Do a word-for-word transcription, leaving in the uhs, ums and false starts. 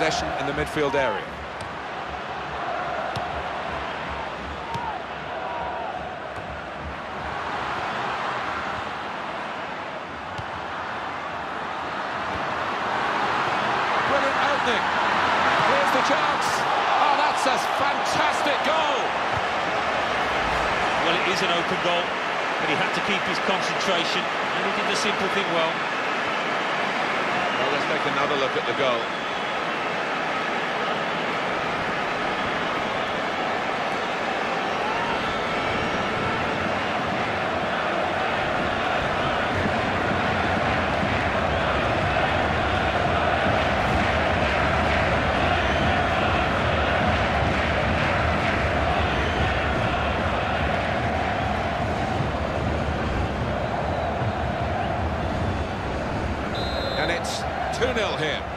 possession in the midfield area. Brilliant opening. Here's the chance. Oh, that's a fantastic goal. Well, it is an open goal, but he had to keep his concentration, and he did the simple thing well. Well, let's take another look at the goal. And it's two nil here.